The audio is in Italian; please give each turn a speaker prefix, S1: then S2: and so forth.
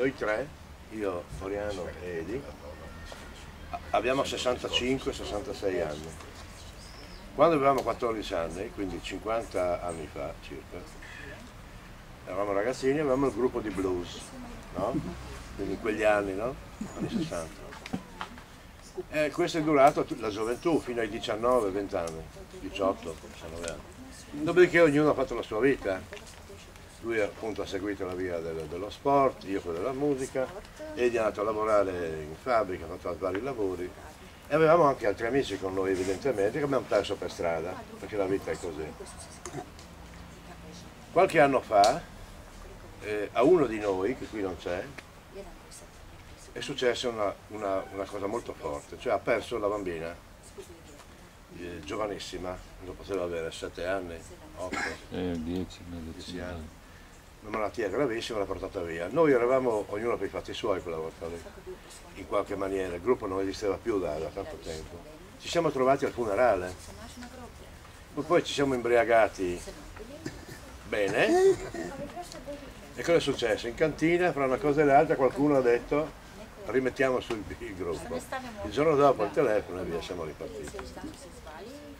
S1: noi tre, io, Floriano e Edi, abbiamo 65-66 anni. Quando avevamo 14 anni, quindi 50 anni fa circa, eravamo ragazzini e avevamo il gruppo di blues, no? Quindi in quegli anni, no? Anni 60. E questo è durato la gioventù fino ai 19-20 anni, 18, 19 anni. Dopodiché ognuno ha fatto la sua vita. Lui appunto ha seguito la via dello sport, io quella della musica, Edi è andato a lavorare in fabbrica, ha fatto vari lavori e avevamo anche altri amici con noi evidentemente che abbiamo perso per strada, perché la vita è così. Qualche anno fa a uno di noi, che qui non c'è, è successa una cosa molto forte, cioè ha perso la bambina, giovanissima, non poteva avere 7 anni, 8, 10 anni. Una malattia gravissima, l'ha portata via. Noi eravamo ognuno per i fatti suoi quella volta lì, in qualche maniera, il gruppo non esisteva più da tanto tempo. Ci siamo trovati al funerale, poi ci siamo imbriagati bene e cosa è successo? In cantina, fra una cosa e l'altra, qualcuno ha detto rimettiamo sul il gruppo. Il giorno dopo il telefono e via, siamo ripartiti.